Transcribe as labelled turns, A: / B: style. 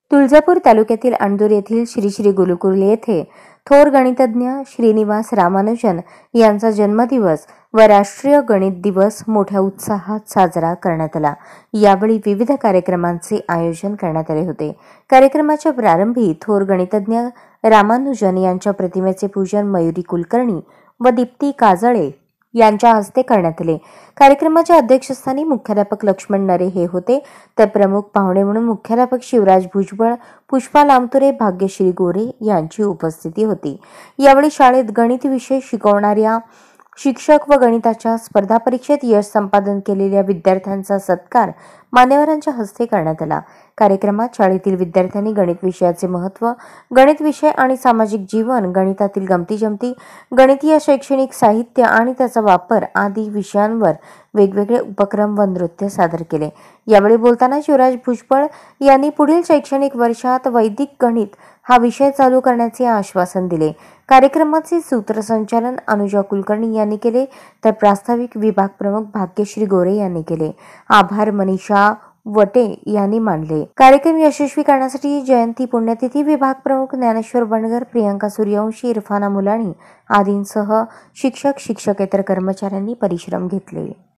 A: तुळजापूर तालुक्यातील अंदूर येथील श्री श्री गुरुकुल येथे थोर गणितज्ञ श्रीनिवास रामानुजन यांचा जन्मदिवस व राष्ट्रीय गणित दिवस मोठ्या उत्साहात साजरा करण्यात आला। यावेळी विविध कार्यक्रमांचे आयोजन करण्यात आले होते। कार्यक्रमाच्या प्रारंभी थोर गणितज्ञ रामानुजन यांच्या प्रतिमेचे पूजन मयुरी कुलकर्णी व दीप्ती काजळे यांच्या हस्ते करण्यात आले। कार्यक्रमाच्या अध्यक्षस्थानी मुख्याध्यापक लक्ष्मण नरे हे होते, तर प्रमुख पाहुणे म्हणून मुख्याध्यापक शिवराज भुजबळ, पुष्पा लामतुरे, भाग्यश्री गोरे यांची उपस्थिती होती। यावेळी शाळेत गणित विषय शिकवणाऱ्या शिक्षक व गणिताच्या स्पर्धा परीक्षेत यश संपादन केलेल्या विद्यार्थ्यांचा सत्कार मान्यवरांच्या हस्ते करण्यात आला। कार्यक्रमात शाळेतील विद्यार्थ्यांनी गणित विषयाचे महत्त्व, गणित विषय आणि सामाजिक जीवन, गणितातील गमती-जमती, गणितीय शैक्षणिक साहित्य आणि त्याचा वापर आदी विषयांवर वेगवेगळे उपक्रम व नृत्य सादर केले। यावेळी बोलताना शिवराज भुजबळ यांनी पुढील शैक्षणिक वर्षात वैदिक गणित हा विषय चालू करण्याचे आश्वासन दिले। कार्यक्रमाचे सूत्रसंचालन अनुजा कुलकर्णी यांनी केले, तर प्रास्ताविक विभाग प्रमुख भाग्यश्री गोरे यांनी केले। आभार मनीषा वटे यांनी मानले। कार्यक्रम यशस्वी करण्यासाठी जयंती पुण्यतिथी विभाग प्रमुख ज्ञानेश्वर बनगर, प्रियंका सूर्यवंशी, इरफाना मुलानी आदींसह शिक्षक शिक्षकेतर कर्मचाऱ्यांनी परिश्रम घेतले।